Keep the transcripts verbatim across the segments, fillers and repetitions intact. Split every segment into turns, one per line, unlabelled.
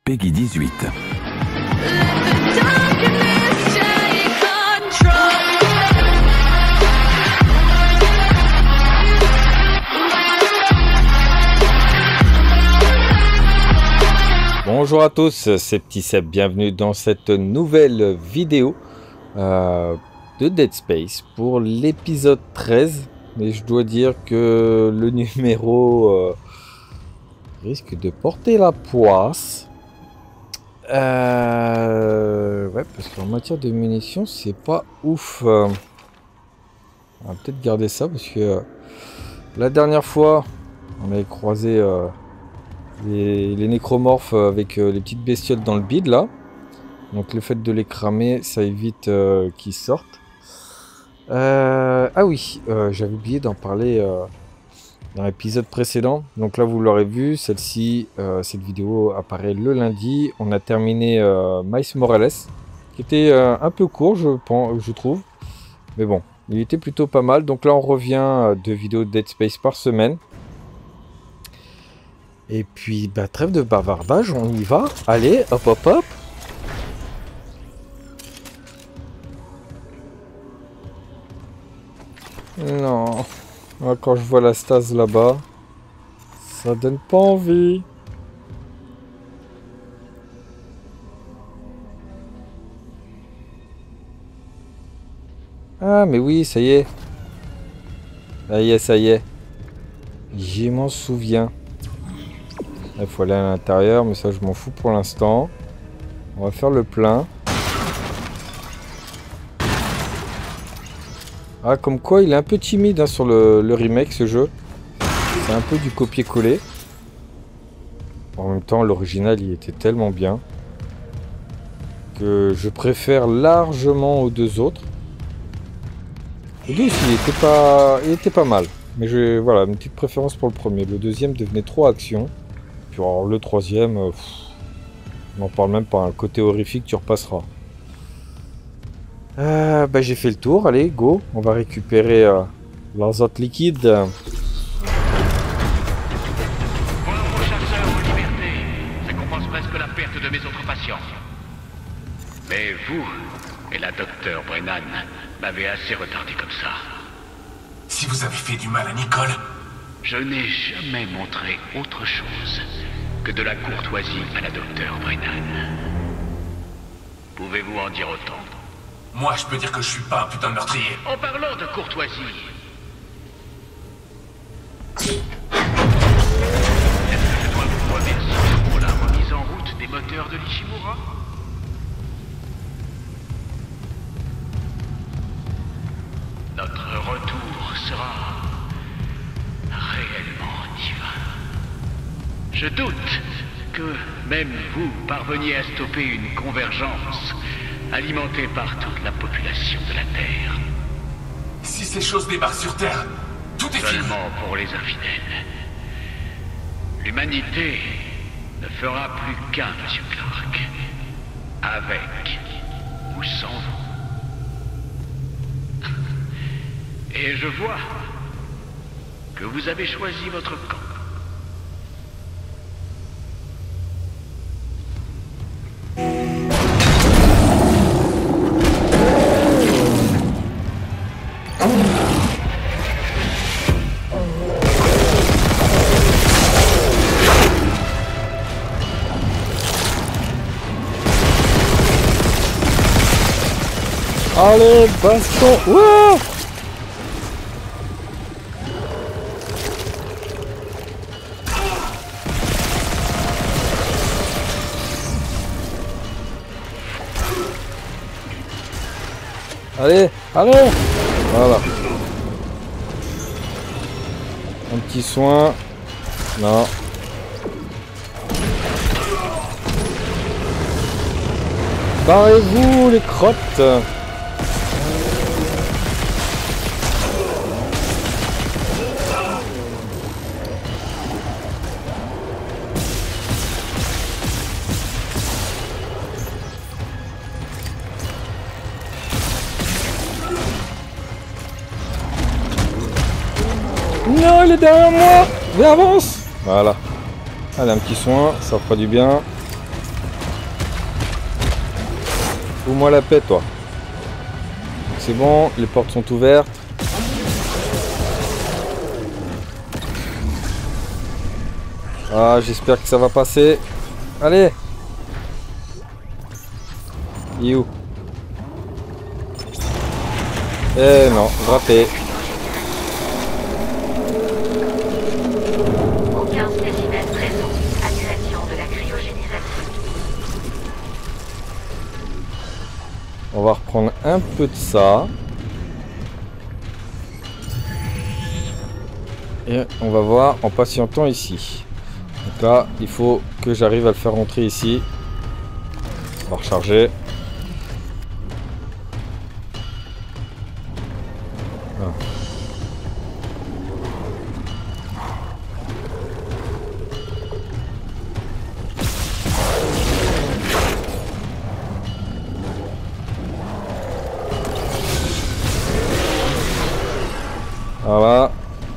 Peggy dix-huit.
Bonjour à tous, c'est Petit Seb, bienvenue dans cette nouvelle vidéo euh, de Dead Space pour l'épisode treize. Mais je dois dire que le numéro euh, risque de porter la poisse. Euh, ouais, parce qu'en matière de munitions, c'est pas ouf. Euh, on va peut-être garder ça parce que euh, la dernière fois, on avait croisé euh, les, les nécromorphes avec euh, les petites bestioles dans le bide là. Donc le fait de les cramer, ça évite euh, qu'ils sortent. Euh, ah oui, euh, j'avais oublié d'en parler euh, dans l'épisode précédent. Donc là, vous l'aurez vu, celle-ci, euh, cette vidéo apparaît le lundi. On a terminé euh, Miles Morales, qui était euh, un peu court, je pense, je trouve. Mais bon, il était plutôt pas mal. Donc là, on revient à deux vidéos de Dead Space par semaine. Et puis, bah, trêve de bavardage, on y va. Allez, hop, hop, hop. Non, quand je vois la stase là-bas, ça donne pas envie. Ah mais oui, ça y est. Ça y est, ça y est. Je m'en souviens. Il faut aller à l'intérieur, mais ça je m'en fous pour l'instant. On va faire le plein. Ah, comme quoi il est un peu timide hein, sur le, le remake ce jeu. C'est un peu du copier-coller. En même temps, l'original il était tellement bien que je préfère largement aux deux autres. Le deux il était pas, il était pas mal. Mais je, voilà, une petite préférence pour le premier. Le deuxième devenait trop action. Puis alors, le troisième, euh, pff, on n'en parle même pas. Un côté horrifique, tu repasseras. Euh, bah, j'ai fait le tour, allez, go. On va récupérer euh, l'azote liquide.
Voilà mon chasseur en liberté. Ça compense presque la perte de mes autres patients. Mais vous et la docteure Brennan m'avez assez retardé comme ça.
Si vous avez fait du mal à Nicole...
Je n'ai jamais montré autre chose que de la courtoisie à la docteure Brennan. Pouvez-vous en dire autant?
Moi, je peux dire que je suis pas un putain de meurtrier.
En parlant de courtoisie, est-ce que je dois vous remercier pour la remise en route des moteurs de l'Ishimura? Notre retour sera réellement divin. Je doute que même vous parveniez à stopper une convergence alimentée par toute la population de la Terre.
Si ces choses débarquent sur Terre, tout est fini.
Seulement pour les infidèles. L'humanité ne fera plus qu'un, Monsieur Clark. Avec ou sans vous. Et je vois que vous avez choisi votre camp.
Allez, baston. Ouah! Allez, allez. Voilà. Un petit soin. Non. Barrez-vous les crottes. Non, il est derrière moi. Mais avance. Voilà. Allez, un petit soin, ça fera du bien. Fous-moi la paix, toi. C'est bon, les portes sont ouvertes. Ah, j'espère que ça va passer. Allez. Il est où? Eh non, raté.
Aucun spécimen présent. Annulation de la cryogénisation.
On va reprendre un peu de ça. Et on va voir en patientant ici. Donc là, il faut que j'arrive à le faire rentrer ici. On va recharger. Ah. Voilà.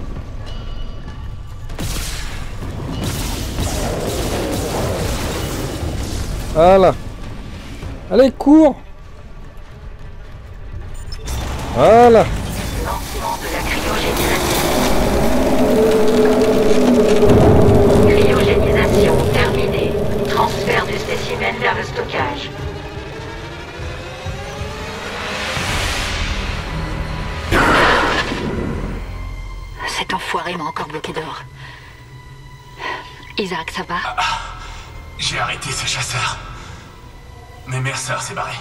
Voilà. Allez, cours. Voilà.
Lancement de la cryogénisation. Cryogénisation terminée. Transfert du spécimen vers le stockage. Cet enfoiré m'a encore bloqué dehors. Isaac, ça va?
J'ai arrêté ce chasseur. Mais Mercer s'est barré.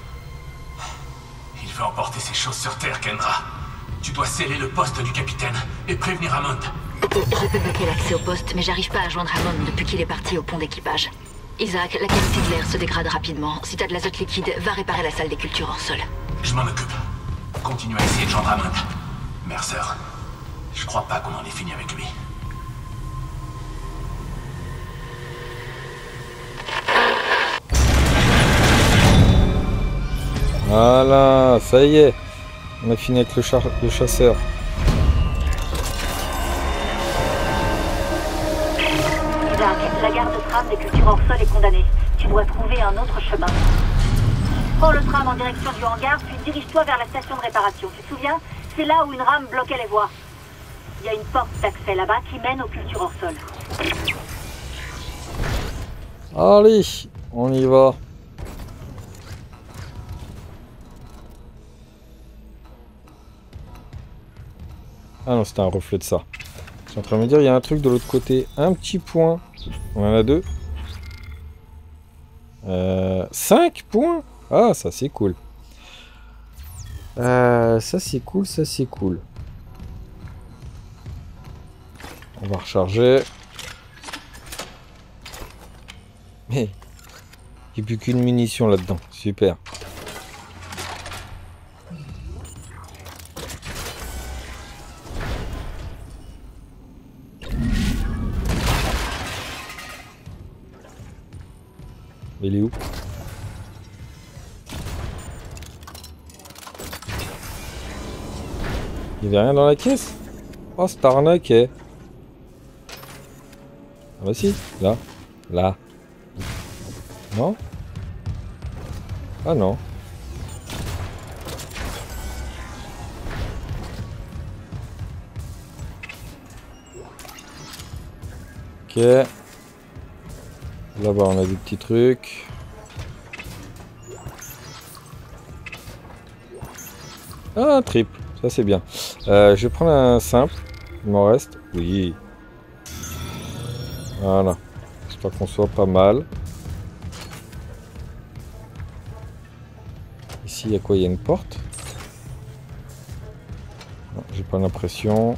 Il veut emporter ses choses sur Terre, Kendra. Tu dois sceller le poste du capitaine et prévenir Hammond.
Ok, je peux bloquer l'accès au poste, mais j'arrive pas à joindre Hammond depuis qu'il est parti au pont d'équipage. Isaac, la qualité de l'air se dégrade rapidement. Si t'as de l'azote liquide, va réparer la salle des cultures hors sol.
Je m'en occupe. Continue à essayer de joindre Hammond. Mercer, je crois pas qu'on en ait fini avec lui.
Voilà, ça y est. On a fini avec le, char le chasseur.
Isaac, la garde de tram des cultures hors sol est condamnée. Tu dois trouver un autre chemin. Prends le tram en direction du hangar, puis dirige-toi vers la station de réparation. Tu te souviens? C'est là où une rame bloquait les voies. Il y a une porte d'accès là-bas qui mène aux cultures hors sol.
Allez, on y va. Ah non, c'était un reflet de ça. Je suis en train de me dire, il y a un truc de l'autre côté. Un petit point. On en a deux. Euh, cinq points. Ah, ça c'est cool. Euh, ça c'est cool, ça c'est cool. On va recharger. Mais il n'y a plus qu'une munition là-dedans. Super. Il est où? Il n'y avait rien dans la caisse? Oh, c'est arnaqué. Ah bah si, là. Là. Non? Ah non. Ok. Là-bas, on a des petits trucs. Ah, un triple. Ça, c'est bien. Euh, je vais prendre un simple. Il m'en reste. Oui. Voilà. J'espère qu'on soit pas mal. Ici, il y a quoi? Il y a une porte. J'ai pas l'impression.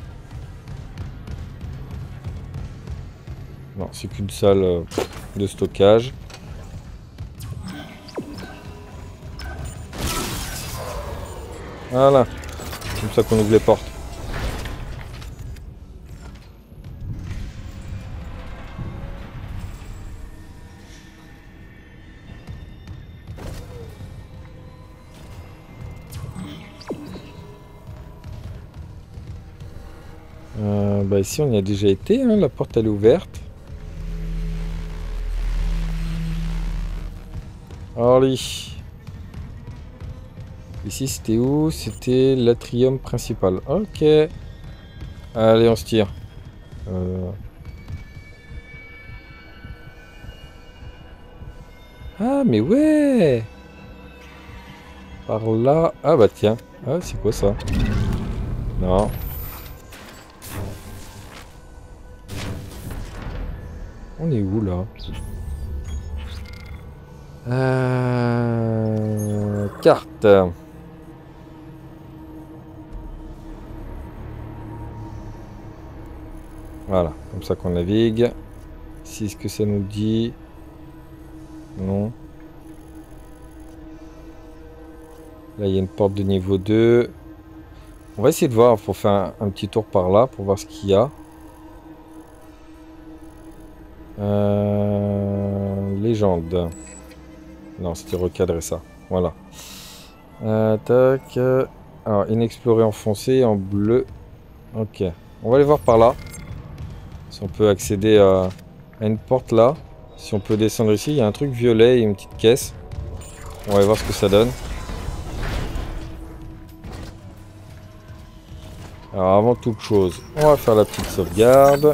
Non, c'est qu'une salle euh, de stockage. Voilà. C'est comme ça qu'on ouvre les portes. Euh, bah ici on y a déjà été, hein, la porte elle est ouverte. Allez. Ici, c'était où? C'était l'atrium principal. Ok. Allez, on se tire. Euh... Ah, mais ouais! Par là... Ah bah tiens. Ah, c'est quoi ça? Non. On est où, là? Euh... Carte. Voilà, comme ça qu'on navigue. Ici, ce que ça nous dit... Non. Là, il y a une porte de niveau deux. On va essayer de voir, pour faire un, un petit tour par là, pour voir ce qu'il y a. Euh, légende. Non, c'était recadré ça. Voilà. Euh, tac. Alors, inexploré en foncé, en bleu. Ok. On va aller voir par là. Si on peut accéder à, à une porte là. Si on peut descendre ici, il y a un truc violet et une petite caisse. On va voir ce que ça donne. Alors avant toute chose, on va faire la petite sauvegarde.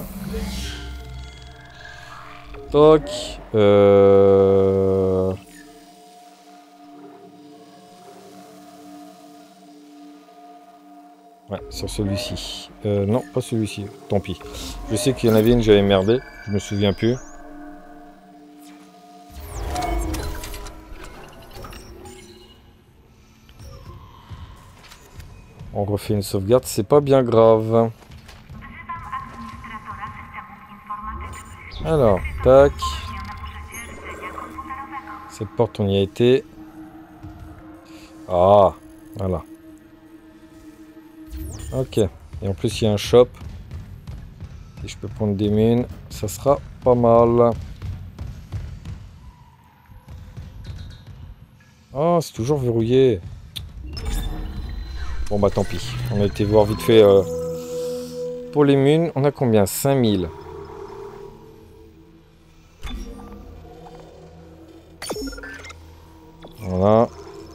Toc. Euh... Ouais, sur celui-ci. Euh, non, pas celui-ci. Tant pis. Je sais qu'il y en avait une, j'avais merdé. Je me souviens plus. On refait une sauvegarde, c'est pas bien grave. Alors, tac. Cette porte, on y a été. Ah, voilà. Ok. Et en plus, il y a un shop. Si je peux prendre des mines, ça sera pas mal. Oh, c'est toujours verrouillé. Bon bah tant pis, on a été voir vite fait euh, pour les mines, on a combien? cinq mille. Voilà.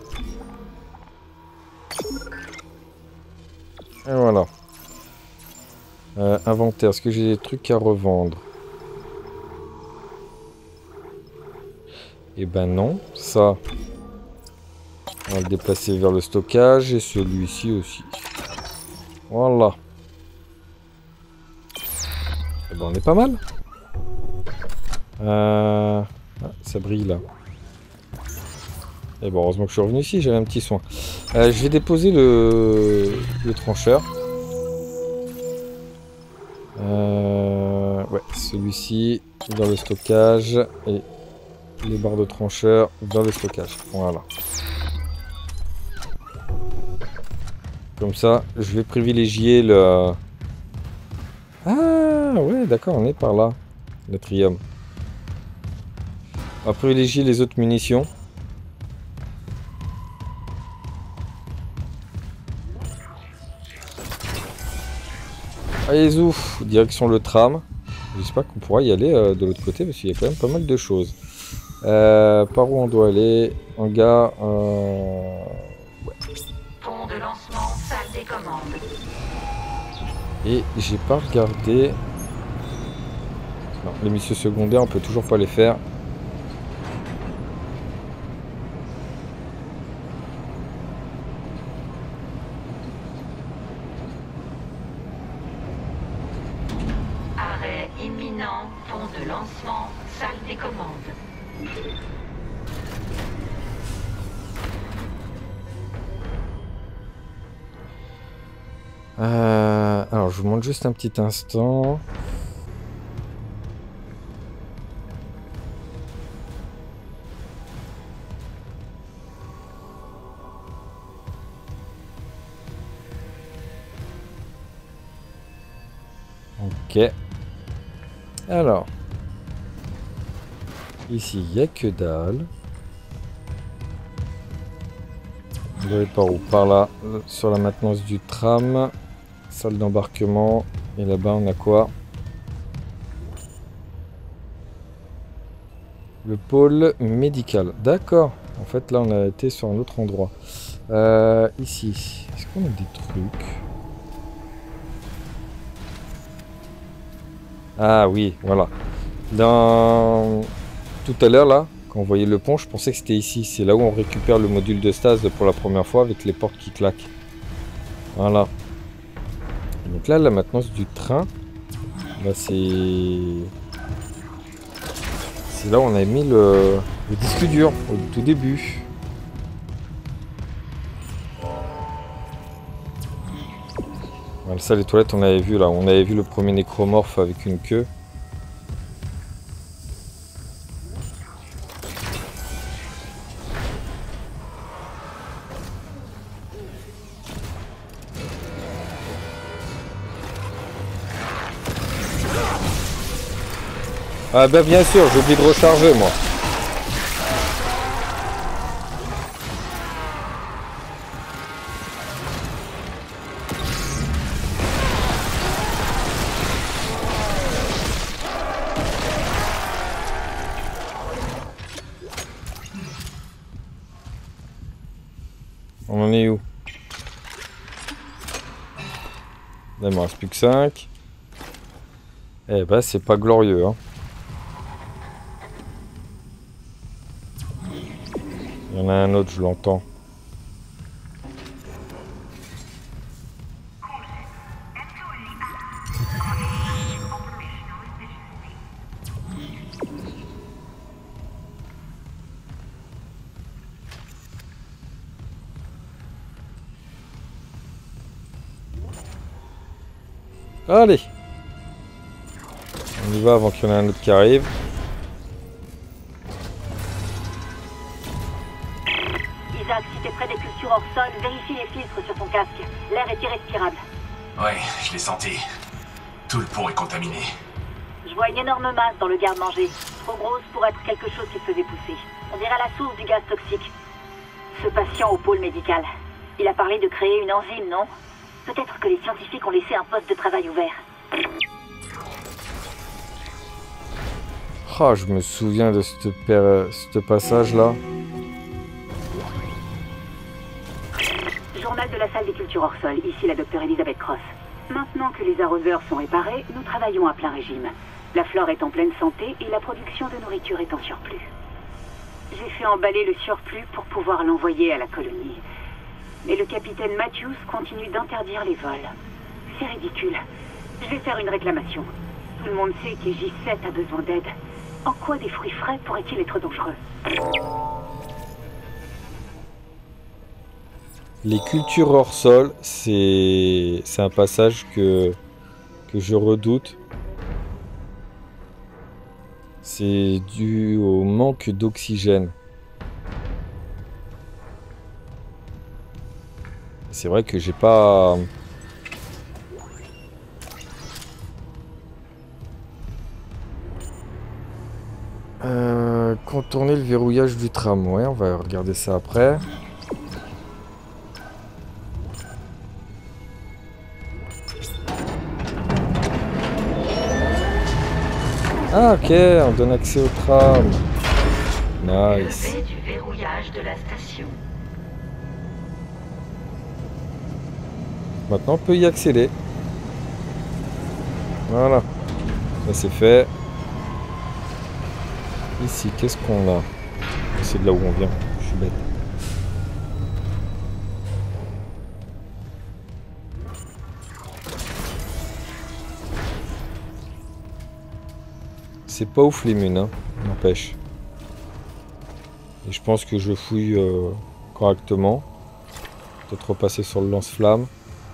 Et voilà. Euh, inventaire, est-ce que j'ai des trucs à revendre? Eh ben non, ça... On va le déplacer vers le stockage et celui-ci aussi. Voilà. Et ben on est pas mal. Euh... Ah, ça brille là. Et bon, heureusement que je suis revenu ici, j'avais un petit soin. Euh, je vais déposer le, le trancheur. Euh... Ouais, celui-ci vers le stockage et les barres de trancheur vers le stockage. Voilà. Comme ça, je vais privilégier le... Ah, ouais, d'accord, on est par là. L'atrium. On va privilégier les autres munitions. Allez, zouf, direction le tram. J'espère qu'on pourra y aller euh, de l'autre côté, parce qu'il y a quand même pas mal de choses. Euh, par où on doit aller? Hangar... Euh...
Pont de lancement, salle des commandes.
Et j'ai pas regardé... Non, les missions secondaires, on peut toujours pas les faire.
Arrêt imminent, pont de lancement, salle des commandes.
Euh, alors, je vous montre juste un petit instant. Ok. Alors. Ici, il n'y a que dalle. On doit aller par où? Par là, sur la maintenance du tram. Salle d'embarquement. Et là-bas, on a quoi? Le pôle médical. D'accord. En fait, là, on a été sur un autre endroit. Euh, ici, est-ce qu'on a des trucs? Ah oui, voilà. Dans... Tout à l'heure, là, quand on voyait le pont, je pensais que c'était ici. C'est là où on récupère le module de stase pour la première fois avec les portes qui claquent. Voilà. Et donc là, la maintenance du train, bah c'est... C'est là où on a mis le, le disque dur, au tout début. Voilà, ça, les toilettes, on avait vu là. On avait vu le premier nécromorphe avec une queue. Ah ben bien sûr, j'ai oublié de recharger moi. On en est où? Là, il me reste plus que cinq. Eh ben c'est pas glorieux hein. Il y en a un autre, je l'entends. Allez, on y va avant qu'il y en ait un autre qui arrive.
Isaac, si t'es près des cultures hors sol, vérifie les filtres sur ton casque. L'air est irrespirable.
Ouais, je l'ai senti. Tout le pont est contaminé.
Je vois une énorme masse dans le garde-manger. Trop grosse pour être quelque chose qui se faisait pousser. On dirait la source du gaz toxique. Ce patient au pôle médical. Il a parlé de créer une enzyme, non? Peut-être que les scientifiques ont laissé un poste de travail ouvert.
Ah, je me souviens de ce ce passage-là.
Journal de la salle des cultures hors sol, ici la docteure Elizabeth Cross. Maintenant que les arroseurs sont réparés, nous travaillons à plein régime. La flore est en pleine santé et la production de nourriture est en surplus. J'ai fait emballer le surplus pour pouvoir l'envoyer à la colonie. Mais le capitaine Matthews continue d'interdire les vols. C'est ridicule. Je vais faire une réclamation. Tout le monde sait que J sept a besoin d'aide. En quoi des fruits frais pourraient-ils être dangereux?
Les cultures hors sol, c'est c'est un passage que, que je redoute. C'est dû au manque d'oxygène. C'est vrai que j'ai pas... Euh, contourner le verrouillage du tram. Ouais, on va regarder ça après. Ah ok, on donne accès au tram. Nice.
Levé du verrouillage de la station.
Maintenant on peut y accéder. Voilà. Ça c'est fait. Ici, qu'est-ce qu'on a? C'est de là où on vient. Je suis bête. C'est pas ouf les mines, hein, n'empêche. Et je pense que je fouille euh, correctement. Peut-être repasser sur le lance-flamme.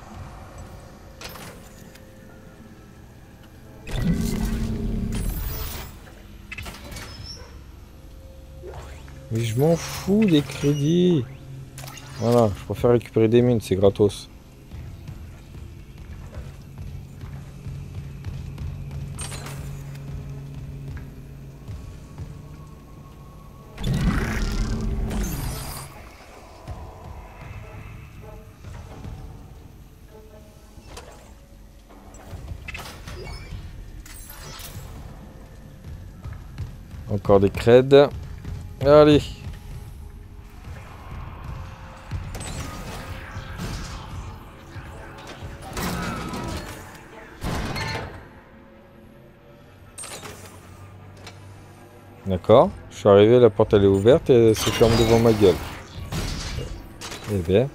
Mais je m'en fous des crédits. Voilà, je préfère récupérer des mines, c'est gratos. Encore des creds. Allez. D'accord. Je suis arrivé, la porte elle est ouverte et elle se ferme devant ma gueule. Eh bien.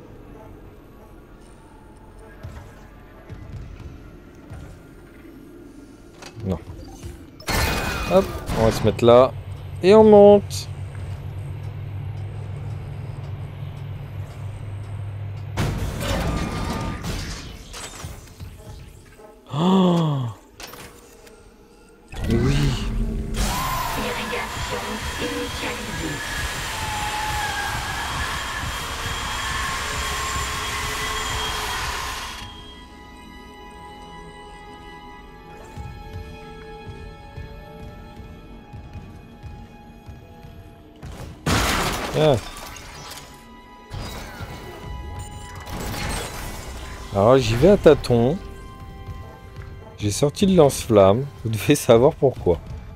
Non. Hop, on va se mettre là. Et on monte. Oh, mais oui.
Irrigation initialisée.
Ah. Alors j'y vais à tâtons. J'ai sorti le lance-flamme. Vous devez savoir pourquoi.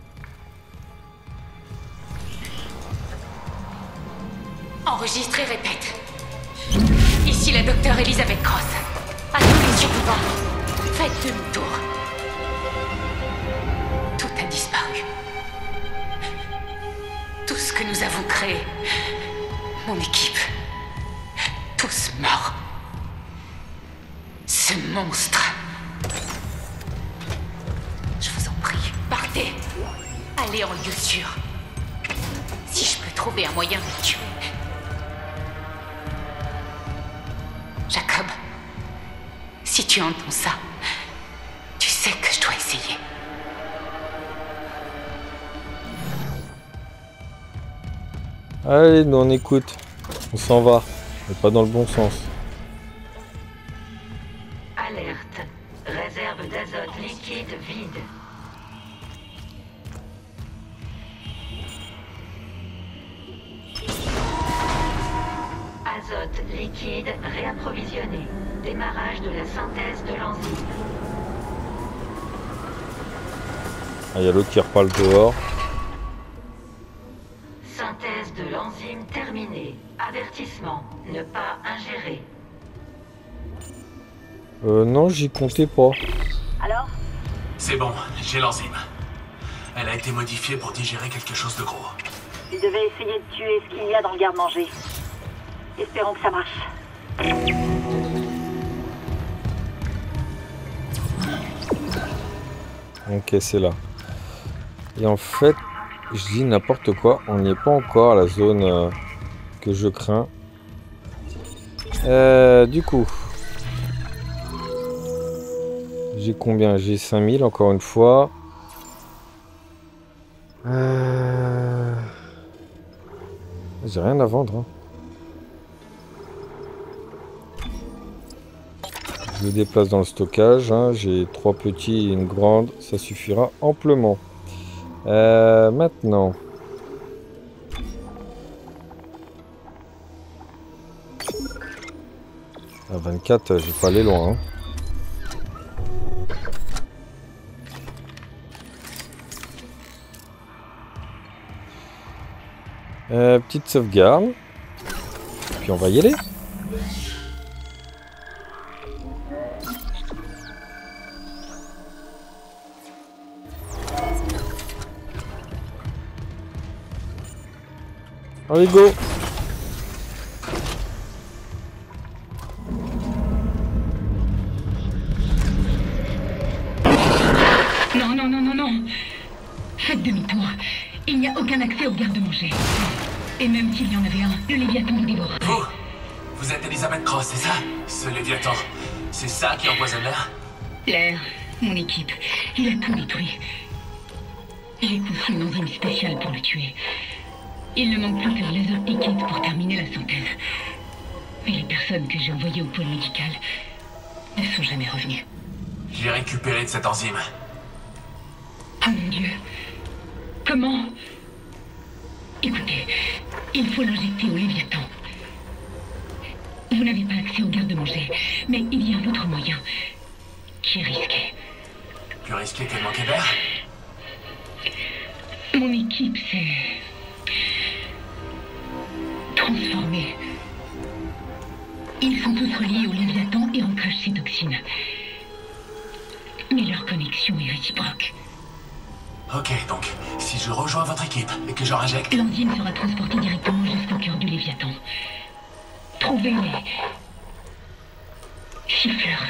Enregistre et répète. Ici la docteure Elizabeth Cross. À tous les survivants, faites demi-tour. Tout a disparu. Tout ce que nous avons créé, mon équipe, tous morts. Ce monstre. Je vous en prie, partez. Allez en lieu sûr. Si je peux trouver un moyen de le tuer. Jacob, si tu entends ça, tu sais que je dois essayer.
Allez, nous on écoute. On s'en va. Mais pas dans le bon sens.
Alerte. Réserve d'azote liquide vide. Azote liquide réapprovisionné. Démarrage de la synthèse de l'enzyme.
Ah, il y a l'autre qui reparle dehors.
Synthèse de l'enzyme terminée. Avertissement. Ne pas ingérer.
Euh, non, j'y comptais pas.
Alors?
C'est bon, j'ai l'enzyme. Elle a été modifiée pour digérer quelque chose de gros.
Tu devais essayer de tuer ce qu'il y a dans le garde-manger. Espérons que ça marche.
Ok, c'est là. Et en fait, je dis n'importe quoi. On n'y est pas encore à la zone euh, que je crains. Euh, du coup... J'ai combien? J'ai cinq mille encore une fois. Euh... J'ai rien à vendre. Hein. Je le déplace dans le stockage. Hein. J'ai trois petits et une grande. Ça suffira amplement. Euh, maintenant. À vingt-quatre, je vais pas aller loin. Hein. Euh, petite sauvegarde. Puis on va y aller. Allez, go!
Non, non, non, non, non. Faites demi-tour. Il n'y a aucun accès au garde-manger. Et même s'il y en avait un, le Léviathan vous dévorera.
Vous Vous êtes Elizabeth Cross, c'est ça? Ce Léviathan, c'est ça qui empoisonne l'air?
L'air, mon équipe, il a tout détruit. J'ai construit une enzyme spéciale pour le tuer. Il ne manque plus que de l'azote liquide pour terminer la synthèse. Mais les personnes que j'ai envoyées au pôle médical ne sont jamais revenues.
J'ai récupéré de cette enzyme.
Oh mon Dieu. Comment? Écoutez, il faut l'injecter au Léviathan. Vous n'avez pas accès au garde-manger, mais il y a un autre moyen qui est risqué.
Plus risqué que de manquer d'air?
Mon équipe s'est transformée. Ils sont tous reliés au Léviathan et encrachent ces toxines. Mais leur connexion est réciproque.
Ok, donc, si je rejoins votre équipe et que je réinjecte...
L'enzyme sera transportée directement jusqu'au cœur du Léviathan. Trouvez-les. Chiffreurs.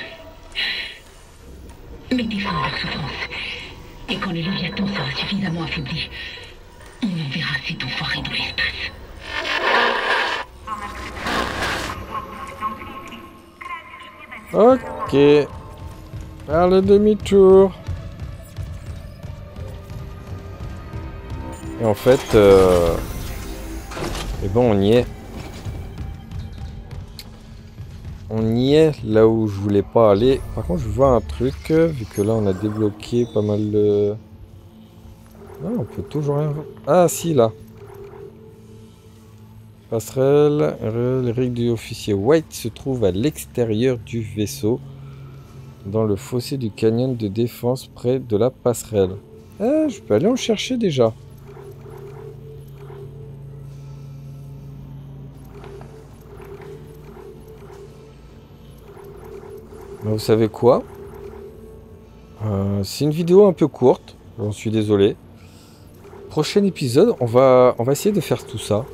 Mettez fin à leur souffrance. Et quand le Léviathan sera suffisamment affaibli, on enverra cet enfoiré dans l'espace.
Ok. Faire le demi-tour. Et en fait... Euh... Et bon, on y est. On y est là où je voulais pas aller. Par contre, je vois un truc, vu que là, on a débloqué pas mal de... Ah, on peut toujours rien... Ah, si, là. Passerelle. Le rig du officier White se trouve à l'extérieur du vaisseau, dans le fossé du canyon de défense près de la passerelle. Ah, je peux aller en chercher déjà. Mais vous savez quoi, euh, c'est une vidéo un peu courte, j'en suis désolé. Prochain épisode, on va, on va essayer de faire tout ça.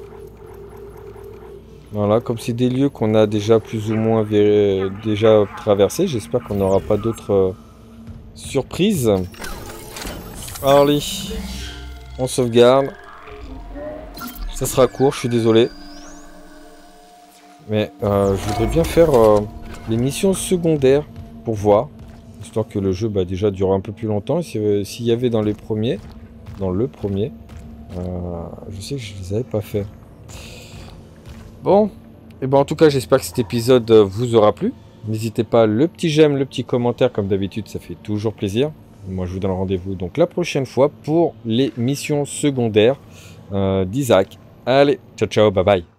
Voilà, comme c'est des lieux qu'on a déjà plus ou moins déjà traversés, j'espère qu'on n'aura pas d'autres euh, surprises. Allez, on sauvegarde. Ça sera court, je suis désolé. Mais euh, je voudrais bien faire... Euh, les missions secondaires pour voir, histoire que le jeu bah, déjà dure un peu plus longtemps. S'il euh, y avait dans les premiers, dans le premier, euh, je sais que je les avais pas fait. Bon, et ben en tout cas j'espère que cet épisode vous aura plu. N'hésitez pas, le petit j'aime, le petit commentaire comme d'habitude, ça fait toujours plaisir. Moi je vous donne rendez-vous donc la prochaine fois pour les missions secondaires euh, d'Isaac. Allez, ciao ciao, bye bye.